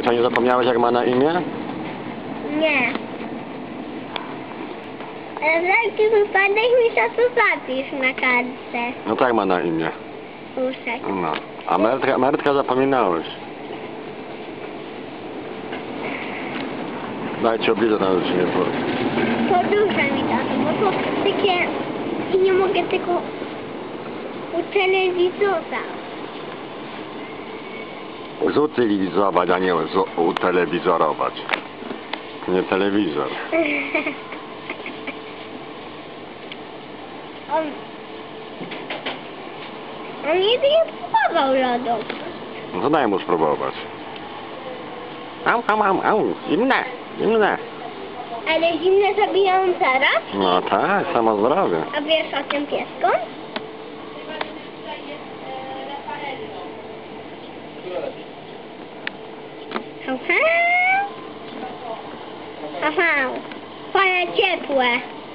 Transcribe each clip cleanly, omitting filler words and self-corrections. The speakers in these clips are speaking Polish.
Co, nie zapomniałeś, jak ma na imię? Nie. Ale w taki wypadek mi to tu zapisz na kartce. No tak ma na imię. Uszek. No. A Mertka zapominałeś. Dajcie obliczę, tam już nie powiem. Podróżę mi tato, bo to takie... I nie mogę tego utelewizować. Zutylizować, a nie utelewizorować. Nie telewizor. On nigdy nie próbował lodu. No to daj mu spróbować. Au, zimne, zimne. Ale zimne zabiją zaraz? No tak, samo zdrowie. A wiesz o tym piesku? Aha, fajne ciepłe.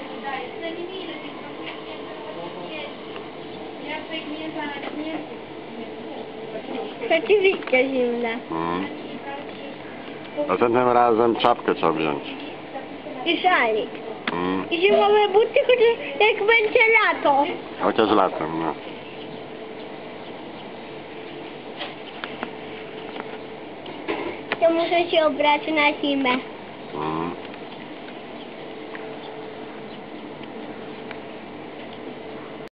Rzeczywiście zimne. Następnym razem czapkę trzeba wziąć. I szalik. I zimowe buty, chociaż jak będzie lato. Chociaż latem, no. To muszę się ubrać na zimę.